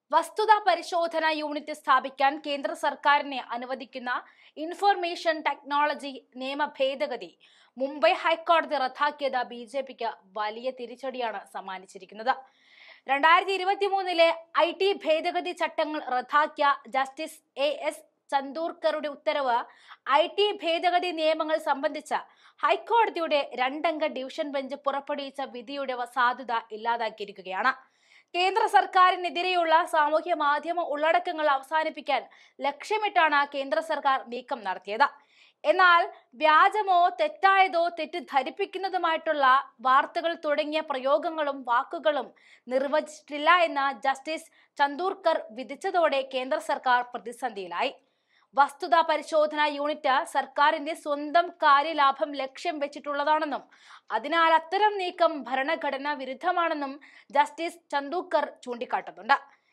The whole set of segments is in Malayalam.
വസ്തുതാ പരിശോധന യൂണിറ്റ് സ്ഥാപിക്കാൻ കേന്ദ്ര സർക്കാരിനെ അനുവദിക്കുന്ന ഇൻഫർമേഷൻ ടെക്നോളജി നിയമ ഭേദഗതി മുംബൈ ഹൈക്കോടതി റദ്ദാക്കിയത് ബിജെപിക്ക് വലിയ തിരിച്ചടിയാണ് സമ്മാനിച്ചിരിക്കുന്നത്. 2023 IT ഭേദഗതി ചട്ടങ്ങൾ റദ്ദാക്കിയ ജസ്റ്റിസ് AS ചന്ദോർക്കറുടെ ഉത്തരവ് IT ഭേദഗതി നിയമങ്ങൾ സംബന്ധിച്ച ഹൈക്കോടതിയുടെ 2 അംഗ ഡിവിഷൻ ബെഞ്ച് പുറപ്പെടുവിച്ച വിധിയുടെ സാധുത ഇല്ലാതാക്കിയിരിക്കുകയാണ്. കേന്ദ്ര സർക്കാരിനെതിരെയുള്ള സാമൂഹ്യ മാധ്യമ ഉള്ളടക്കങ്ങൾ അവസാനിപ്പിക്കാൻ ലക്ഷ്യമിട്ടാണ് കേന്ദ്ര സർക്കാർ നീക്കം നടത്തിയത്. എന്നാൽ വ്യാജമോ തെറ്റായതോ തെറ്റിദ്ധരിപ്പിക്കുന്നതുമായിട്ടുള്ള വാർത്തകൾ തുടങ്ങിയ പ്രയോഗങ്ങളും വാക്കുകളും നിർവചിച്ചിട്ടില്ല എന്ന ജസ്റ്റിസ് ചന്ദോർക്കർ വിധിച്ചതോടെ കേന്ദ്ര സർക്കാർ പ്രതിസന്ധിയിലായി. വസ്തുതാ പരിശോധന യൂണിറ്റ് സർക്കാരിന്റെ സ്വന്തം കാര്യലാഭം ലക്ഷ്യം വെച്ചിട്ടുള്ളതാണെന്നും അതിനാൽ അത്തരം നീക്കം ഭരണഘടനാ വിരുദ്ധമാണെന്നും ജസ്റ്റിസ് ചന്ദോർക്കർ ചൂണ്ടിക്കാട്ടുന്നുണ്ട്.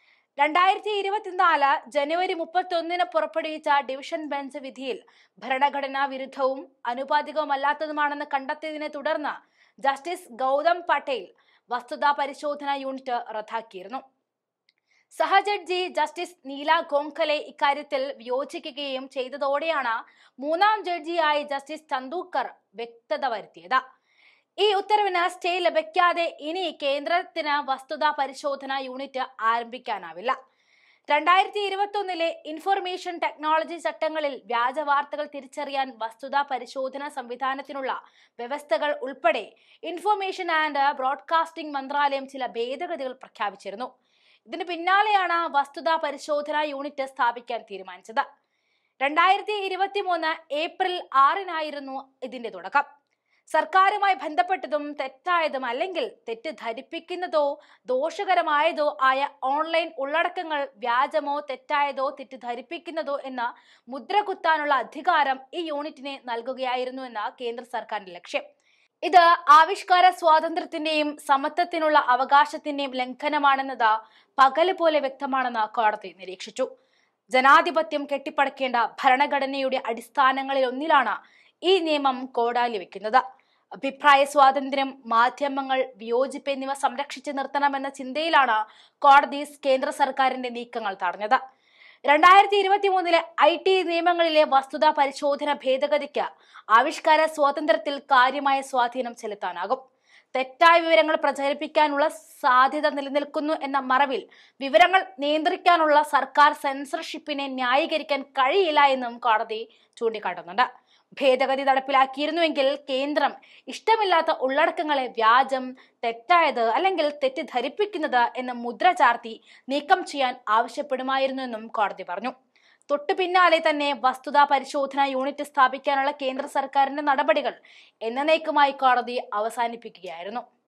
2024 ജനുവരി 31 പുറപ്പെടുവിച്ച ഡിവിഷൻ ബെഞ്ച് വിധിയിൽ ഭരണഘടനാ വിരുദ്ധവും അനുപാതികവുമല്ലാത്തതുമാണെന്ന് കണ്ടെത്തിയതിനെ തുടർന്ന് ജസ്റ്റിസ് ഗൗതം പട്ടേൽ വസ്തുതാ പരിശോധന യൂണിറ്റ് റദ്ദാക്കിയിരുന്നു. സഹജഡ്ജി ജസ്റ്റിസ് നീല ഗോഖലെ ഇക്കാര്യത്തിൽ വിയോജിക്കുകയും ചെയ്തതോടെയാണ് മൂന്നാം ജഡ്ജിയായി ജസ്റ്റിസ് ചന്ദോർക്കർ വ്യക്തത വരുത്തിയത്. ഈ ഉത്തരവിന് സ്റ്റേ ലഭിക്കാതെ ഇനി കേന്ദ്രത്തിന് വസ്തുതാ പരിശോധന യൂണിറ്റ് ആരംഭിക്കാനാവില്ല. 2021 ഇൻഫർമേഷൻ ടെക്നോളജി ചട്ടങ്ങളിൽ വ്യാജ വാർത്തകൾ തിരിച്ചറിയാൻ വസ്തുതാ പരിശോധന സംവിധാനത്തിനുള്ള വ്യവസ്ഥകൾ ഉൾപ്പെടെ ഇൻഫർമേഷൻ ആൻഡ് ബ്രോഡ്കാസ്റ്റിംഗ് മന്ത്രാലയം ചില ഭേദഗതികൾ പ്രഖ്യാപിച്ചിരുന്നു. ഇതിന് പിന്നാലെയാണ് വസ്തുതാ പരിശോധന യൂണിറ്റ് സ്ഥാപിക്കാൻ തീരുമാനിച്ചത്. 2023 ഏപ്രിൽ 6 ഇതിന്റെ തുടക്കം. സർക്കാരുമായി ബന്ധപ്പെട്ടതും തെറ്റായതും അല്ലെങ്കിൽ തെറ്റിദ്ധരിപ്പിക്കുന്നതോ ദോഷകരമായതോ ആയ ഓൺലൈൻ ഉള്ളടക്കങ്ങൾ വ്യാജമോ തെറ്റായതോ തെറ്റിദ്ധരിപ്പിക്കുന്നതോ എന്ന മുദ്ര കുത്താനുള്ള അധികാരം ഈ യൂണിറ്റിനെ നൽകുകയായിരുന്നു എന്ന കേന്ദ്ര സർക്കാരിന്റെ ലക്ഷ്യം. ഇത് ആവിഷ്കാര സ്വാതന്ത്ര്യത്തിന്റെയും സമത്വത്തിനുള്ള അവകാശത്തിന്റെയും ലംഘനമാണെന്നത് പകല് പോലെ വ്യക്തമാണെന്ന് കോടതി നിരീക്ഷിച്ചു. ജനാധിപത്യം കെട്ടിപ്പടുക്കേണ്ട ഭരണഘടനയുടെ അടിസ്ഥാനങ്ങളിൽ ഒന്നിലാണ് ഈ നിയമം കോടാലി വെക്കുന്നത്. അഭിപ്രായ സ്വാതന്ത്ര്യം, മാധ്യമങ്ങൾ, വിയോജിപ്പ് എന്നിവ സംരക്ഷിച്ചു നിർത്തണമെന്ന ചിന്തയിലാണ് കോടതി കേന്ദ്ര സർക്കാരിന്റെ നീക്കങ്ങൾ തടഞ്ഞത്. 2023 IT നിയമങ്ങളിലെ വസ്തുതാ പരിശോധന ഭേദഗതിക്ക് ആവിഷ്കാര സ്വാതന്ത്ര്യത്തിൽ കാര്യമായ സ്വാധീനം ചെലുത്താനാകും. തെറ്റായ വിവരങ്ങൾ പ്രചരിപ്പിക്കാനുള്ള സാധ്യത നിലനിൽക്കുന്നു എന്ന മറവിൽ വിവരങ്ങൾ നിയന്ത്രിക്കാനുള്ള സർക്കാർ സെൻസർഷിപ്പിനെ ന്യായീകരിക്കാൻ കഴിയില്ല എന്നും കോടതി ചൂണ്ടിക്കാട്ടുന്നുണ്ട്. ഭേദഗതി നടപ്പിലാക്കിയിരുന്നുവെങ്കിൽ കേന്ദ്രം ഇഷ്ടമില്ലാത്ത ഉള്ളടക്കങ്ങളെ വ്യാജം, തെറ്റായത് അല്ലെങ്കിൽ തെറ്റിദ്ധരിപ്പിക്കുന്നത് എന്ന മുദ്ര ചാർത്തി നീക്കം ചെയ്യാൻ ആവശ്യപ്പെടുമായിരുന്നു എന്നും കോടതി പറഞ്ഞു. തൊട്ടു പിന്നാലെ തന്നെ വസ്തുതാ പരിശോധന യൂണിറ്റ് സ്ഥാപിക്കാനുള്ള കേന്ദ്ര സർക്കാരിന്റെ നടപടികൾ എന്നേക്കുമായി കോടതി അവസാനിപ്പിക്കുകയായിരുന്നു.